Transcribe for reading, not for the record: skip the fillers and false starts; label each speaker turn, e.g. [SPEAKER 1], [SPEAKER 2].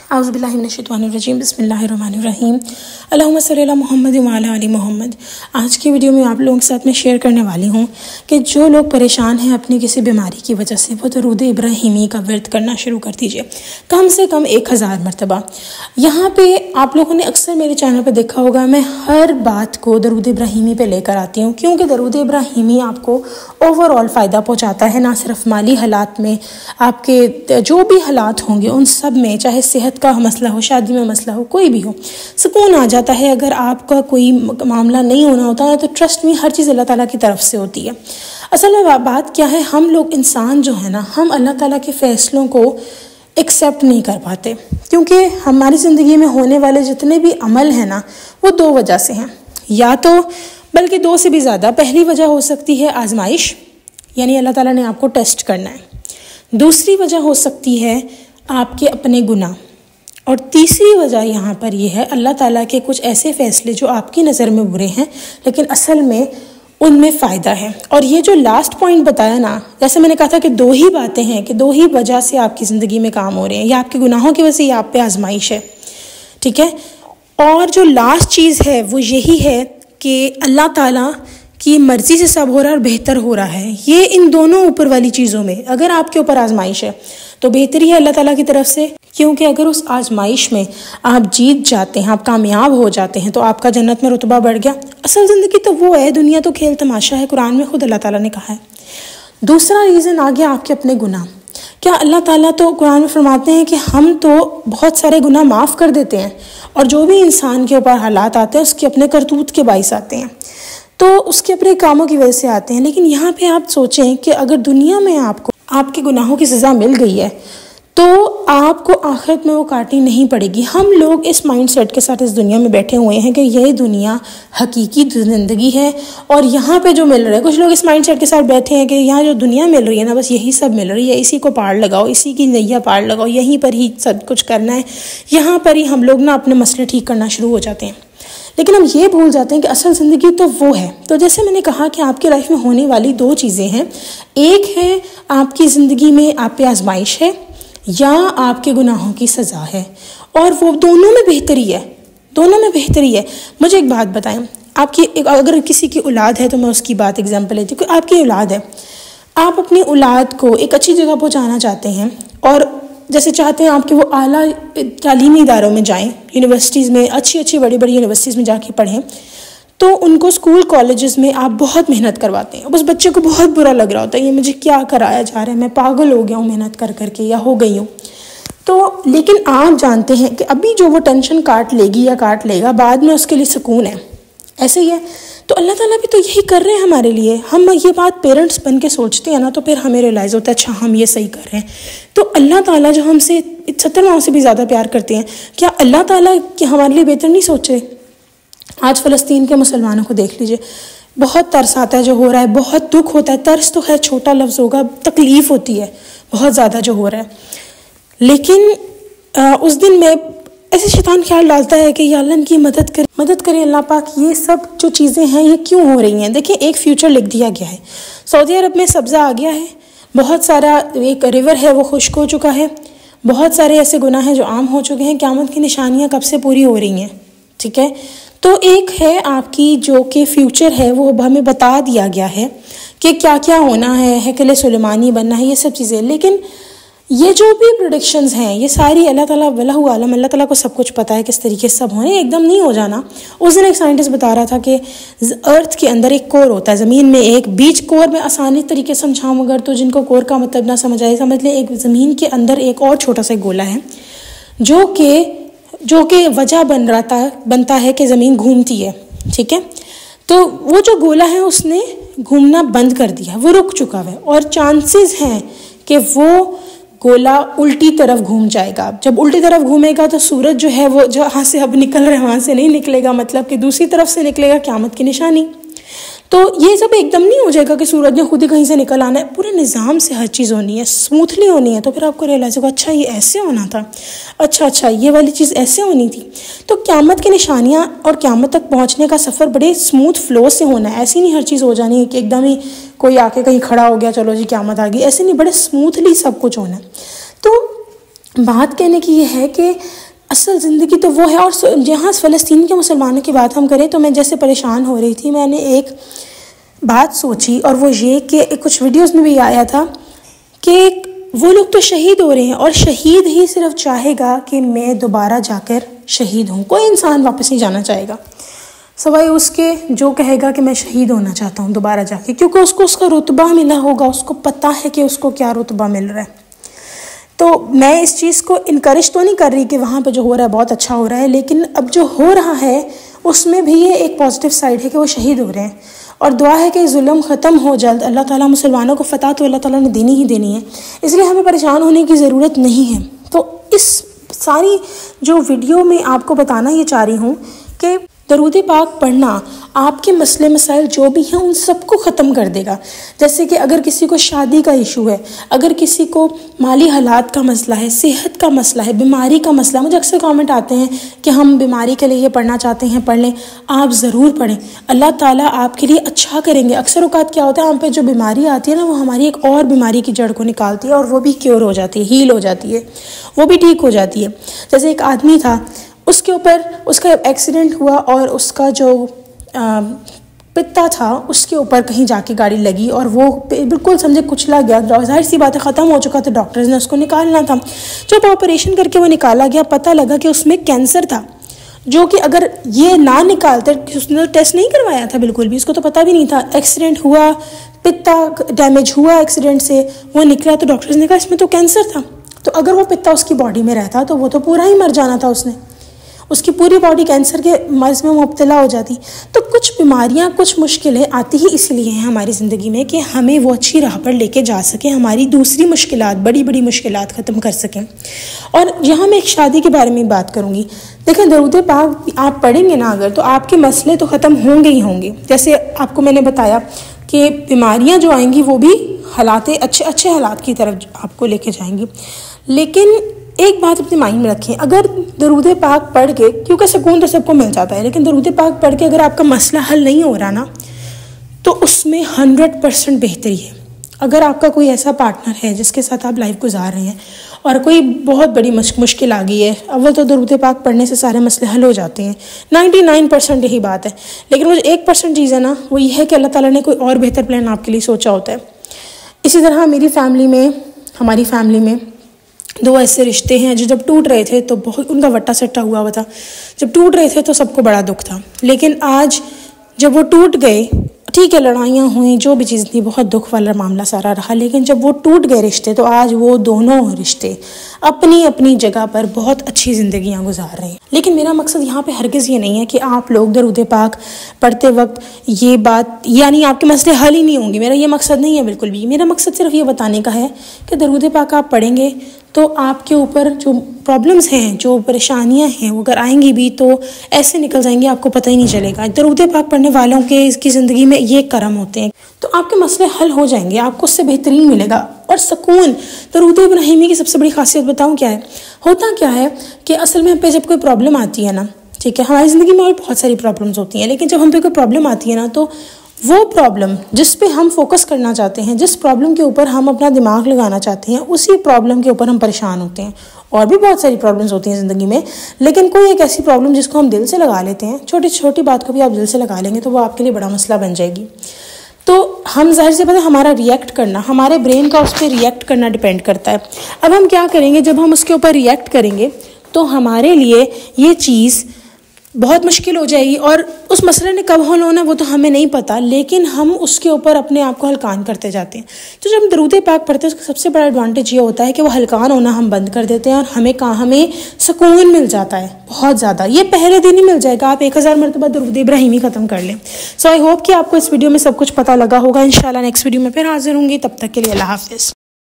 [SPEAKER 1] اعوذ باللہ من الشیطان الرجیم بسم اللہ الرحمن الرحیم اللہم صلی علی محمد وعلی آل محمد۔ آج کی ویڈیو میں آپ لوگوں کے ساتھ میں شیئر کرنے والی ہوں کہ جو لوگ پریشان ہیں اپنی کسی بیماری کی وجہ سے، وہ درود ابراہیمی کا ورد کرنا شروع کر دیجئے، کم سے کم 1000 مرتبہ۔ یہاں پہ آپ لوگوں نے اکثر میرے چینل پہ دیکھا ہوگا، میں ہر بات کو درود ابراہیمی پہ لے کر آتی ہوں، کیونکہ درود ابراہیمی آپ کو اوور آل فائدہ پہنچاتا ہے، نہ صرف مالی حالات میں، آپ کے جو بھی حالات ہوں گے ان سب میں، چاہے صحت کا مسئلہ ہو، شادی میں مسئلہ ہو، کوئی بھی ہو، سکون آ جاتا ہے۔ اگر آپ کا کوئی معاملہ نہیں ہونا ہوتا ہے تو ٹرسٹ میں ہر چیز اللہ تعالیٰ کی طرف سے ہوتی ہے۔ اصل میں بات کیا ہے، ہم لوگ انسان جو ہے نا، ہم اللہ تعالیٰ کے فیصلوں کو ایکسیپٹ نہیں کر پاتے، کیونکہ ہماری زندگی میں ہونے والے جتنے بھی عمل ہیں نا، وہ دو وجہ سے ہیں، یا تو بلکہ دو سے بھی زیادہ۔ پہلی وجہ ہو سکتی ہے آزمائش، یعنی اللہ تعالیٰ نے آپ کو ٹیسٹ کرنا ہے۔ دوسری وجہ ہو سکتی ہے آپ کے اپنے گناہ، اور تیسری وجہ یہاں پر یہ ہے اللہ تعالیٰ کے کچھ ایسے فیصلے جو آپ کی نظر میں برے ہیں لیکن اصل میں ان میں فائدہ ہے۔ اور یہ جو لاسٹ پوائنٹ بتایا نا، جیسے میں نے کہا تھا کہ دو ہی باتیں ہیں، کہ دو ہی وجہ سے آپ کی زندگی میں کام ہو رہے ہیں، یا آپ کے گناہوں کی وجہ سے یا آپ پہ آزمائش ہے، ٹھیک ہے۔ اور جو لاسٹ چیز ہے وہ یہی ہے کہ اللہ تعالیٰ کی مرضی سے سب ہو رہا ہے اور بہتر ہو رہا ہے۔ یہ ان دونوں اوپر والی چیزوں میں اگر آپ کے اوپر آزمائش ہے تو بہتری ہے اللہ تعالیٰ کی طرف سے، کیونکہ اگر اس آزمائش میں آپ جیت جاتے ہیں، آپ کامیاب ہو جاتے ہیں تو آپ کا جنت میں رتبہ بڑھ گیا۔ اصل زندگی تو وہ ہے، دنیا تو کھیل تماشا ہے، قرآن میں خود اللہ تعالیٰ نے کہا ہے۔ دوسرا ریزن آ گیا آپ کے اپنے گناہ۔ کیا اللہ تعالیٰ تو قرآن میں فرماتے ہیں کہ ہم تو بہت سارے گناہ معاف کر دیتے ہیں، اور جو بھی انسان کے اوپر حالات آتے ہیں اس کے اپنے کرتوت کے باعث آتے ہیں، تو اس کے اپنے کاموں کی وجہ سے آتے ہیں۔ لیکن یہاں پہ آپ سوچیں کہ اگر دنیا میں آپ کو آپ کے گناہوں کی سزا مل گئی ہے تو آپ کو آخرت میں وہ کاٹنی نہیں پڑے گی۔ ہم لوگ اس مائنڈ سیٹ کے ساتھ اس دنیا میں بیٹھے ہوئے ہیں کہ یہ دنیا حقیقی زندگی ہے اور یہاں پہ جو مل رہا ہے، کچھ لوگ اس مائنڈ سیٹ کے ساتھ بیٹھے ہیں کہ یہاں جو دنیا مل رہی ہے نا، بس یہی سب مل رہی ہے، اسی کو پاڑ لگاؤ، اسی کی نیا پاڑ لگاؤ، یہیں پر ہی سب کچھ کرنا ہے، یہاں پر ہی ہم لوگ نا اپنے مسئلے ٹھیک کرنا شروع ہو جاتے ہیں۔ لیکن ہم یہ بھول جاتے ہیں کہ اصل زندگی تو وہ ہے۔ تو جیسے میں نے کہا کہ آپ کی لائف میں ہونے والی دو چیزیں ہیں، ایک ہے آپ کی زندگی میں آپ پہ آزمائش ہے، یا آپ کے گناہوں کی سزا ہے، اور وہ دونوں میں بہتری ہے، دونوں میں بہتری ہے۔ مجھے ایک بات بتائیں، آپ کی اگر کسی کی اولاد ہے تو میں اس کی بات ایگزامپل لیتی ہوں کہ آپ کی اولاد ہے، آپ اپنی اولاد کو ایک اچھی جگہ پہنچانا چاہتے ہیں، اور جیسے چاہتے ہیں آپ کہ وہ اعلیٰ تعلیمی اداروں میں جائیں، یونیورسٹیز میں، اچھی بڑی یونیورسٹیز میں جا کے پڑھیں، تو ان کو اسکول کالجز میں آپ بہت محنت کرواتے ہیں، اس بچے کو بہت برا لگ رہا ہوتا ہے، یہ مجھے کیا کرایا جا رہا ہے، میں پاگل ہو گیا ہوں محنت کر کے یا ہو گئی ہوں۔ تو لیکن آپ جانتے ہیں کہ ابھی جو وہ ٹینشن کاٹ لے گی یا کاٹ لے گا، بعد میں اس کے لیے سکون ہے، ایسے ہی ہے۔ تو اللہ تعالیٰ بھی تو یہی کر رہے ہیں ہمارے لیے۔ ہم یہ بات پیرنٹس بن کے سوچتے ہیں نا، تو پھر ہمیں ریئلائز ہوتا ہے اچھا ہم یہ صحیح کر رہے ہیں۔ تو اللہ تعالیٰ جو ہم سے 70 ماہ سے بھی زیادہ پیار کرتے ہیں، کیا اللہ تعالیٰ کہ ہمارے لیے بہتر نہیں سوچ رہے؟ آج فلسطین کے مسلمانوں کو دیکھ لیجئے، بہت ترس آتا ہے جو ہو رہا ہے، بہت دکھ ہوتا ہے۔ ترس تو خیر چھوٹا لفظ ہوگا، تکلیف ہوتی ہے بہت زیادہ جو ہو رہا ہے۔ لیکن اس دن میں ایسے شیطان خیال ڈالتا ہے کہ یا اللہ ان کی مدد کرے اللہ پاک، یہ سب جو چیزیں ہیں یہ کیوں ہو رہی ہیں؟ دیکھیں ایک فیوچر لکھ دیا گیا ہے، سعودی عرب میں سبزہ آ گیا ہے، بہت سارا ایک ریور ہے وہ خشک ہو چکا ہے، بہت سارے ایسے گناہ ہیں جو عام ہو چکے ہیں، قیامت کی نشانیاں کب سے پوری ہو رہی ہیں، ٹھیک ہے۔ تو ایک ہے آپ کی جو کہ فیوچر ہے، وہ ہمیں بتا دیا گیا ہے کہ کیا کیا ہونا ہے، ہیکل سلیمانی بننا ہے، یہ سب چیزیں۔ لیکن یہ جو بھی پریڈکشنز ہیں یہ ساری اللہ تعالیٰ واللہ عالم، اللہ تعالیٰ کو سب کچھ پتہ ہے کس طریقے سے سب ہونے، ایک دم نہیں ہو جانا۔ اس دن ایک سائنٹسٹ بتا رہا تھا کہ ارتھ کے اندر ایک کور ہوتا ہے، زمین میں ایک بیچ کور میں آسانی طریقے سے سمجھاؤں اگر تو جن کو کور کا مطلب نہ سمجھ آئے، سمجھ لیں ایک زمین کے اندر ایک اور چھوٹا سا گولا ہے جو کہ وجہ بنتا ہے کہ زمین گھومتی ہے، ٹھیک ہے۔ تو وہ جو گولا ہے اس نے گھومنا بند کر دیا، وہ رک چکا ہے، اور چانسز ہیں کہ وہ گولا الٹی طرف گھوم جائے گا۔ جب الٹی طرف گھومے گا تو سورج جو ہے وہ جہاں سے اب نکل رہا ہے وہاں سے نہیں نکلے گا، مطلب کہ دوسری طرف سے نکلے گا، قیامت کی نشانی۔ تو یہ سب ایک دم نہیں ہو جائے گا کہ سورج نے خود ہی کہیں سے نکل آنا ہے، پورے نظام سے ہر چیز ہونی ہے، اسموتھلی ہونی ہے۔ تو پھر آپ کو ریئلائز ہوگا اچھا یہ ایسے ہونا تھا، اچھا یہ والی چیز ایسے ہونی تھی۔ تو قیامت کی نشانیاں اور قیامت تک پہنچنے کا سفر بڑے اسموتھ فلو سے ہونا ہے، ایسی نہیں ہر چیز ہو جانی ہے کہ ایک دم ہی کوئی آ کے کہیں کھڑا ہو گیا چلو جی قیامت آ گئی، ایسے نہیں، بڑے اسموتھلی سب کچھ ہونا ہے۔ تو بات کہنے کی یہ ہے کہ اصل زندگی تو وہ ہے. اور جہاں فلسطین کے مسلمانوں کی بات ہم کریں تو میں جیسے پریشان ہو رہی تھی، میں نے ایک بات سوچی، اور وہ یہ کہ کچھ ویڈیوز میں بھی آیا تھا کہ وہ لوگ تو شہید ہو رہے ہیں، اور شہید ہی صرف چاہے گا کہ میں دوبارہ جا کر شہید ہوں. کوئی انسان واپس نہیں جانا چاہے گا سوائے اس کے جو کہے گا کہ میں شہید ہونا چاہتا ہوں دوبارہ جا کے، کیونکہ اس کو اس کا رتبہ ملا ہوگا، اس کو پتہ ہے کہ اس کو کیا رتبہ مل رہا ہے. تو میں اس چیز کو انکریج تو نہیں کر رہی کہ وہاں پہ جو ہو رہا ہے بہت اچھا ہو رہا ہے، لیکن اب جو ہو رہا ہے اس میں بھی یہ ایک پازیٹیو سائڈ ہے کہ وہ شہید ہو رہے ہیں. اور دعا ہے کہ ظلم ختم ہو جلد. اللہ تعالیٰ مسلمانوں کو فتح تو اللہ تعالیٰ نے دینی ہی دینی ہے، اس لیے ہمیں پریشان ہونے کی ضرورت نہیں ہے. تو اس ساری جو ویڈیو میں آپ کو بتانا یہ چاہ رہی ہوں کہ درود پاک پڑھنا آپ کے مسئلے مسائل جو بھی ہیں ان سب کو ختم کر دے گا. جیسے کہ اگر کسی کو شادی کا ایشو ہے، اگر کسی کو مالی حالات کا مسئلہ ہے، صحت کا مسئلہ ہے، بیماری کا مسئلہ، مجھے اکثر کامنٹ آتے ہیں کہ ہم بیماری کے لیے یہ پڑھنا چاہتے ہیں، پڑھ لیں. آپ ضرور پڑھیں، اللہ تعالیٰ آپ کے لیے اچھا کریں گے. اکثر اوقات کیا ہوتا ہے ہم پہ جو بیماری آتی ہے نا، وہ ہماری ایک اور بیماری کی جڑ کو نکالتی ہے، اور وہ بھی کیور ہو جاتی ہے، ہیل ہو جاتی ہے، وہ بھی ٹھیک ہو جاتی ہے. جیسے ایک آدمی تھا، اس کے اوپر اس کا ایکسیڈنٹ ہوا، اور اس کا جو پتا تھا اس کے اوپر کہیں جا کے گاڑی لگی، اور وہ بالکل سمجھے کچلا گیا. ظاہر سی بات ہے ختم ہو چکا تھا، ڈاکٹرز نے اس کو نکالنا تھا. جب آپریشن کر کے وہ نکالا گیا، پتہ لگا کہ اس میں کینسر تھا، جو کہ اگر یہ نہ نکالتے، اس نے ٹیسٹ نہیں کروایا تھا بالکل بھی، اس کو تو پتہ بھی نہیں تھا. ایکسیڈنٹ ہوا، پتا ڈیمیج ہوا ایکسیڈنٹ سے، وہ نکلا تو ڈاکٹرز نے کہا اس میں تو کینسر تھا. تو اگر وہ پتا اس کی باڈی میں رہتا تو وہ تو پورا ہی مر جانا تھا، اس کی پوری باڈی کینسر کے مرض میں مبتلا ہو جاتی. تو کچھ بیماریاں، کچھ مشکلیں آتی ہی اس لیے ہیں ہماری زندگی میں کہ ہمیں وہ اچھی راہ پر لے کے جا سکیں، ہماری دوسری مشکلات، بڑی بڑی مشکلات ختم کر سکیں. اور یہاں میں ایک شادی کے بارے میں بات کروں گی. دیکھیں درود پاک آپ پڑھیں گے نا اگر، تو آپ کے مسئلے تو ختم ہوں گے ہی ہوں گے. جیسے آپ کو میں نے بتایا کہ بیماریاں جو آئیں گی وہ بھی حالات اچھے حالات کی طرف آپ کو لے کے جائیں گی. لیکن ایک بات اپنے مائنڈ میں رکھیں، اگر درود پاک پڑھ کے، کیونکہ سکون تو سب کو مل جاتا ہے، لیکن درود پاک پڑھ کے اگر آپ کا مسئلہ حل نہیں ہو رہا نا، تو اس میں 100% بہتری ہے. اگر آپ کا کوئی ایسا پارٹنر ہے جس کے ساتھ آپ لائف گزار رہے ہیں اور کوئی بہت بڑی مشکل آ گئی ہے، اول تو درود پاک پڑھنے سے سارے مسئلے حل ہو جاتے ہیں، 99% یہی بات ہے. لیکن وہ جو 1% چیز ہے نا، وہ یہ ہے کہ اللہ تعالیٰ نے کوئی اور بہتر پلان آپ کے لیے سوچا ہوتا ہے. اسی طرح ہماری فیملی میں 2 ایسے رشتے ہیں جو جب ٹوٹ رہے تھے تو بہت ان کا وٹا سٹا ہوا تھا. جب ٹوٹ رہے تھے تو سب کو بڑا دکھ تھا، لیکن آج جب وہ ٹوٹ گئے، ٹھیک ہے لڑائیاں ہوئیں، جو بھی چیز تھی، بہت دکھ والا معاملہ سارا رہا، لیکن جب وہ ٹوٹ گئے رشتے تو آج وہ دونوں رشتے اپنی اپنی جگہ پر بہت اچھی زندگیاں گزار رہے ہیں. لیکن میرا مقصد یہاں پہ ہرگز یہ نہیں ہے کہ آپ لوگ درود پاک پڑھتے وقت یہ بات، یعنی آپ کے مسئلے حل ہی نہیں ہوں گے، میرا یہ مقصد نہیں ہے بالکل بھی. میرا مقصد صرف یہ بتانے کا ہے کہ درود پاک آپ پڑھیں گے تو آپ کے اوپر جو پرابلمز ہیں، جو پریشانیاں ہیں، وہ اگر آئیں گی بھی تو ایسے نکل جائیں گے، آپ کو پتہ ہی نہیں چلے گا. درود پاک پڑھنے والوں کے اس کی زندگی میں یہ کرم ہوتے ہیں، تو آپ کے مسئلے حل ہو جائیں گے، آپ کو اس سے بہترین ملے گا. اور سکون، درود ابراہیمی کی سب سے بڑی خاصیت بتاؤں کیا ہے؟ ہوتا کیا ہے کہ اصل میں ہم پہ جب کوئی پرابلم آتی ہے نا، ٹھیک ہے، ہماری زندگی میں اور بہت ساری پرابلمز ہوتی ہیں، لیکن جب ہم پہ کوئی پرابلم آتی ہے نا، تو وہ پرابلم جس پہ ہم فوکس کرنا چاہتے ہیں، جس پرابلم کے اوپر ہم اپنا دماغ لگانا چاہتے ہیں، اسی پرابلم کے اوپر ہم پریشان ہوتے ہیں. اور بھی بہت ساری پرابلمز ہوتی ہیں زندگی میں، لیکن کوئی ایک ایسی پرابلم جس کو ہم دل سے لگا لیتے ہیں، چھوٹی چھوٹی بات کو بھی آپ دل سے لگا لیں گے تو وہ آپ کے لیے بڑا مسئلہ بن جائے گی. تو ہم ظاہر سے پتہ ہمارا ریئیکٹ کرنا، ہمارے برین کا اس پہ ریئیکٹ کرنا ڈیپینڈ کرتا ہے. اب ہم کیا کریں گے، جب ہم اس کے اوپر ریئیکٹ کریں گے تو ہمارے لیے یہ چیز بہت مشکل ہو جائے گی، اور اس مسئلے نے کب حل ہونا وہ تو ہمیں نہیں پتہ، لیکن ہم اس کے اوپر اپنے آپ کو ہلکان کرتے جاتے ہیں. تو جب ہم درود پاک پڑھتے ہیں اس کا سب سے بڑا ایڈوانٹیج یہ ہوتا ہے کہ وہ ہلکان ہونا ہم بند کر دیتے ہیں، اور ہمیں سکون مل جاتا ہے بہت زیادہ. یہ پہلے دن ہی مل جائے گا، آپ 1000 مرتبہ درود ابراہیمی ختم کر لیں. سو آئی ہوپ کہ آپ کو اس ویڈیو میں سب کچھ پتہ لگا ہوگا. انشاءاللہ نیکسٹ ویڈیو میں پھر حاضر ہوں گی، تب تک کے لیے اللہ حافظ.